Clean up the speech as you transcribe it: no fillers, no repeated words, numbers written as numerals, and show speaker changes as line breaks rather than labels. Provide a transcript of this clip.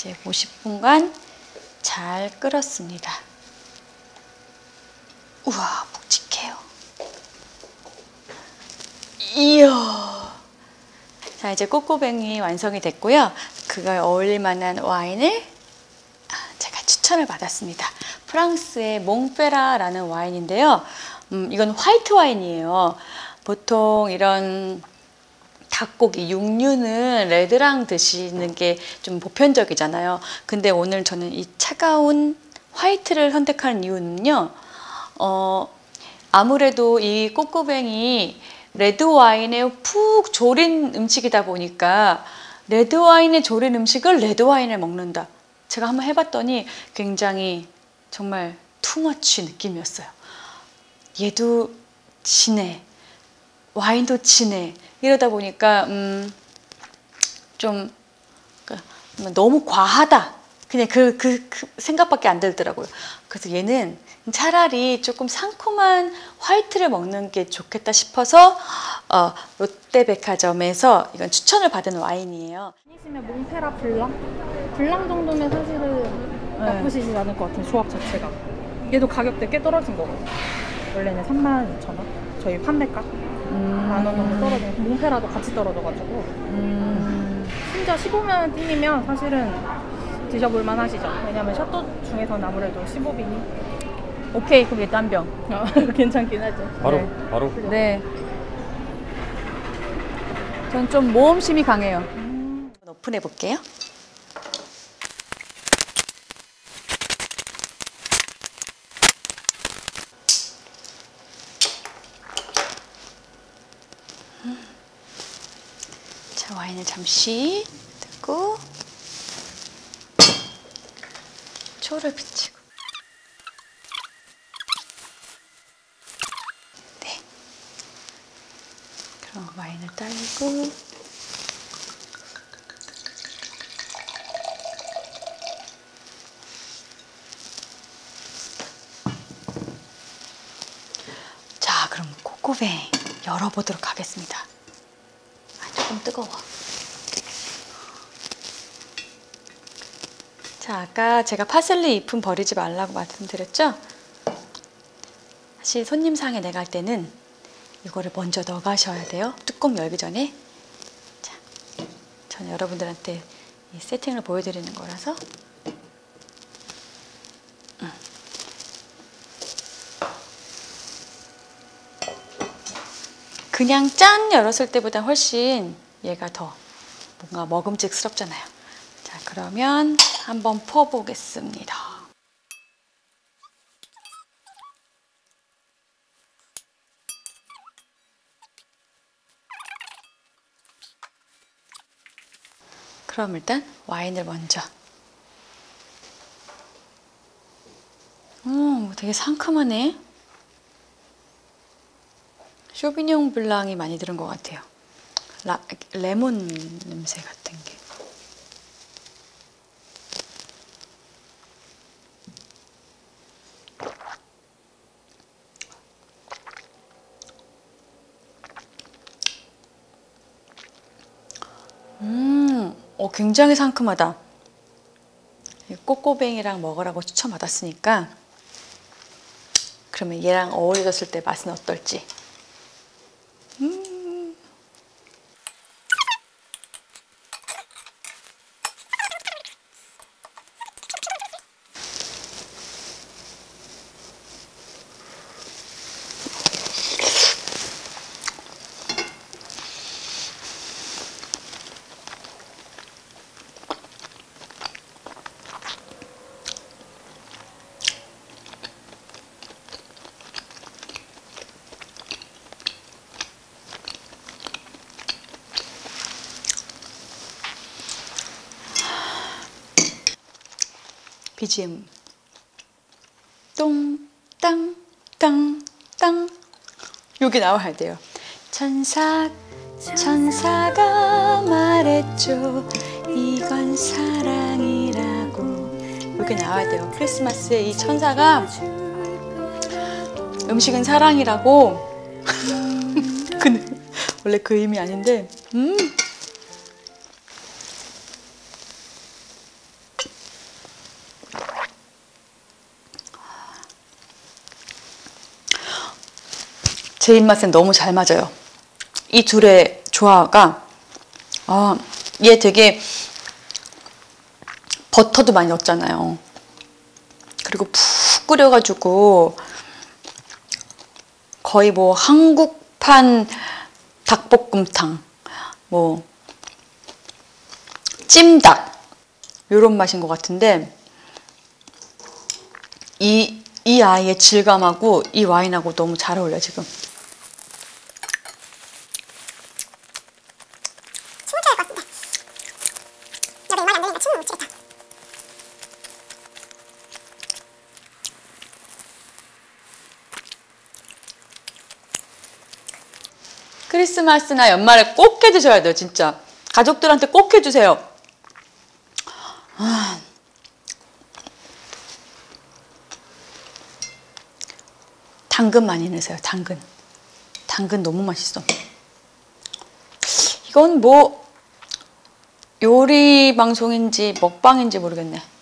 이제 50분간 잘 끓었습니다. 우와, 묵직해요. 이야. 자, 이제 꼬꼬뱅이 완성이 됐고요. 그거에 어울릴 만한 와인을 제가 추천을 받았습니다. 프랑스의 몽페라라는 와인인데요. 이건 화이트 와인이에요. 보통 이런 닭고기, 육류는 레드랑 드시는 게 좀 보편적이잖아요. 근데 오늘 저는 이 차가운 화이트를 선택한 이유는요. 아무래도 이 꼬꼬뱅이 레드 와인에 푹 졸인 음식이다 보니까 레드 와인에 졸인 음식을 레드 와인을 먹는다. 제가 한번 해봤더니 굉장히 정말 투머치 느낌이었어요. 얘도 진해, 와인도 진해. 이러다 보니까 좀 너무 과하다. 그냥 그 생각밖에 안 들더라고요. 그래서 얘는 차라리 조금 상큼한 화이트를 먹는 게 좋겠다 싶어서 롯데백화점에서 이건 추천을 받은 와인이에요.
아니시면 몽페라 블랑? 블랑 정도면 사실은 나쁘시지 않을 것 같아요. 조합 자체가. 얘도 가격대 꽤 떨어진 거고. 원래는 32,000원? 저희 판매가? 만원 정도 떨어지고 몽페라도 같이 떨어져가지고 심지어 15만 띵이면 사실은 드셔볼만 하시죠. 왜냐면 샤또 중에서는 아무래도 15빈이
오케이, 그럼 일단 한 병.
괜찮긴 하죠.
바로
네.
바로.
네. 전 좀 모험심이 강해요. 오픈해 볼게요. 자, 와인을 잠시 뜨고 초를 비치고. 네. 그럼 와인을 따르고 자, 그럼 꼬꼬뱅 열어보도록 하겠습니다. 조금 뜨거워. 자, 아까 제가 파슬리 잎은 버리지 말라고 말씀드렸죠? 사실 손님 상에 내갈 때는 이거를 먼저 넣어 가셔야 돼요. 뚜껑 열기 전에. 자, 저는 여러분들한테 이 세팅을 보여드리는 거라서. 그냥 짠 열었을 때보다 훨씬 얘가 더 뭔가 먹음직스럽잖아요. 자, 그러면 한번 퍼보겠습니다. 그럼 일단 와인을 먼저. 되게 상큼하네. 쇼비뇽 블랑이 많이 들은 것 같아요. 레몬 냄새 같은 게. 굉장히 상큼하다. 꼬꼬뱅이랑 먹으라고 추천받았으니까 그러면 얘랑 어우러졌을 때 맛은 어떨지. BGM 똥땅땅땅 여기 나와야 돼요. 천사가 말했죠. 이건 사랑이라고. 여기 나와야 돼요. 크리스마스에 이 천사가 음식은 사랑이라고. 근데 원래 그 의미 아닌데. 제 입맛엔 너무 잘 맞아요. 이 둘의 조화가 얘 되게 버터도 많이 넣었잖아요. 그리고 푹 끓여가지고 거의 뭐 한국판 닭볶음탕, 뭐 찜닭 요런 맛인 것 같은데 이 아이의 질감하고 이 와인하고 너무 잘 어울려 지금. 크리스마스나 연말에 꼭 해주셔야 돼요. 진짜 가족들한테 꼭 해주세요. 당근 많이 넣으세요. 당근 너무 맛있어. 이건 뭐 요리 방송인지 먹방인지 모르겠네.